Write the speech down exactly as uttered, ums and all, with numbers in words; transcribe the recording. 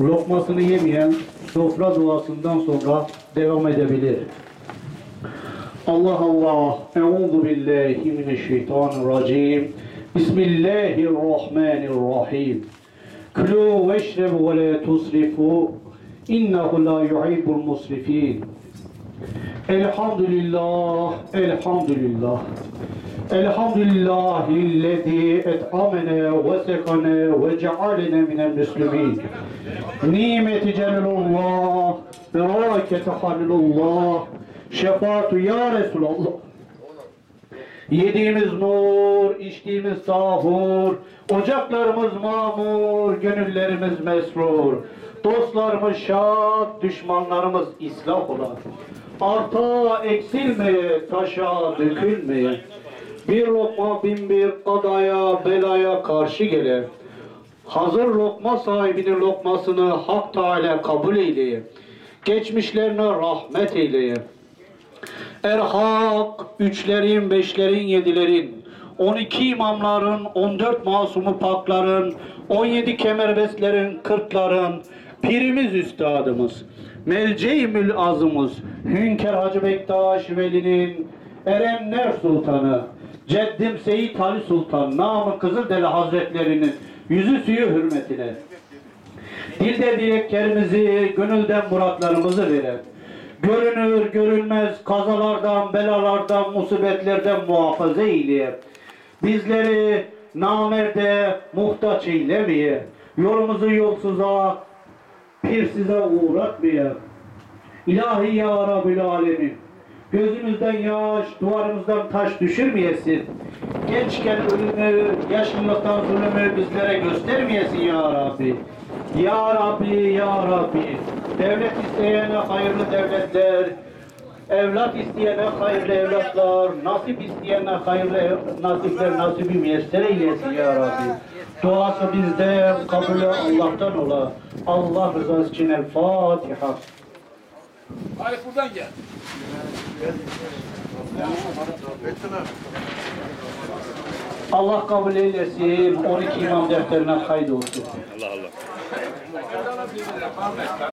lokmasını yemeyen sofra duasından sonra devam edebilir. Allah Allah. Euzu billahi mineşşeytanirracim. Bismillahirrahmanirrahim. Kulu veşrebu ve la tusrifu. İnnehu la yuhibbul musrifin. Elhamdülillah, elhamdülillah. Elhamdülillahillezî et'amene ve sekane ve cealene minel müslümin. Nimeti celilullah, bereketi halilullah, şefaatu ya Resulallah. Yediğimiz nur, içtiğimiz sahur, ocaklarımız mamur, gönüllerimiz mesrur. Dostlarımız şad, düşmanlarımız islah ola. Arta eksilmeye, taşa dökülmeye. Bir lokma bin bir kadaya, belaya karşı gelir. Hazır lokma sahibinin lokmasını Hak Teala kabul eyleye. Geçmişlerine rahmet eyleye. Erhak, üçlerin, beşlerin, yedilerin, on iki imamların, on dört masumu pakların, on yedi kemerbestlerin, kırkların, pirimiz üstadımız, Melce-i Mülazımız, Hünkar Hacı Bektaş Veli'nin, Erenler Sultanı, Ceddim Seyyid Ali Sultan, namı Kızıldeli Hazretlerinin yüzü suyu hürmetine, dilde dileklerimizi, gönülden muratlarımızı veren, görünür görünmez kazalardan, belalardan, musibetlerden muhafaza eyleye, bizleri namerde muhtaç eylemeye, yolumuzu yolsuza, pirsize uğratmaya. İlahi ya Rabbil Alemin, gözümüzden yaş, duvarımızdan taş düşürmeyesin. Gençken ölümü, yaşlılıktan zulümü bizlere göstermeyesin ya Rabbi. Ya Rabbi, ya Rabbi. Devlet isteyene hayırlı devletler, evlat isteyene hayırlı evlatlar, nasip isteyene hayırlı nasipler nasibi müyesser eylesin ya Rabbi. Duası bizden, kabulü Allah'tan ola. Allah rızası için El Fatiha. Arif buradan gel. Allah kabul eylesin. on iki imam defterine kaydolsun. Allah Allah.